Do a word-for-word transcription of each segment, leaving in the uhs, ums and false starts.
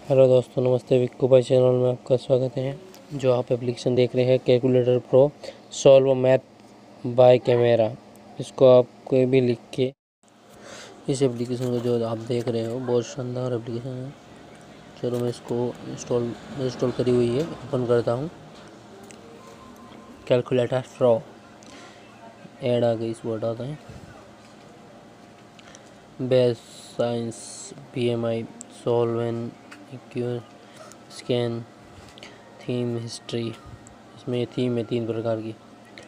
Hello दोस्तों, नमस्ते। विक्कू भाई चैनल में आपका स्वागत है। जो आप एप्लीकेशन देख रहे हैं calculator pro solve math by camera, इसको आप कोई भी लिख के इस एप्लीकेशन को जो आप देख रहे हो बहुत शानदार एप्लीकेशन है। चलो मैं इसको इंस्टॉल इंस्टॉल करी हुई है, ओपन करता हूँ। कैलकुलेटर प्रो ऐड आ गई, इसको हटाते हैं। Base science P M I solve and इक्व स्कैन थीम हिस्ट्री, इसमें थीम है तीन प्रकार की।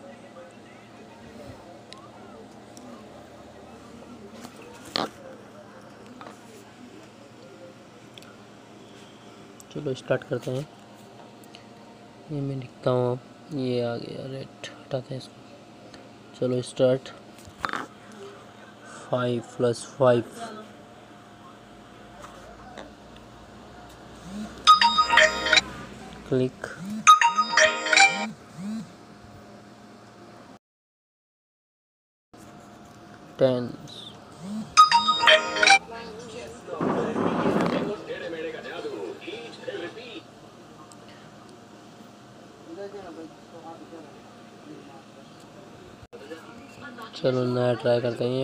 चलो स्टार्ट करते हैं। ये मैं लिखता हूँ, अब ये आ गया रेट, हटाते हैं इसको। चलो start. Five plus five, click. Ten, चलो नया ट्राई करते हैं।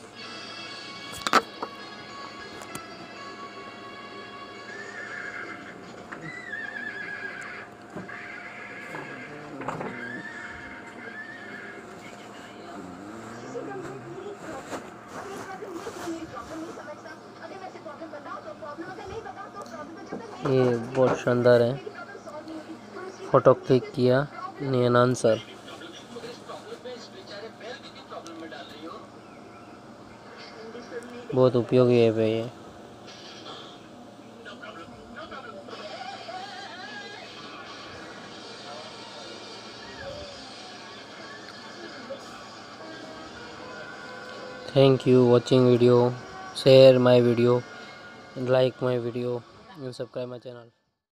ये बहुत शानदार है। फोटो क्लिक किया, नया आंसर। बहुत उपयोगी है भाई ये। Thank you watching video. Share my video, like my video, and subscribe my channel.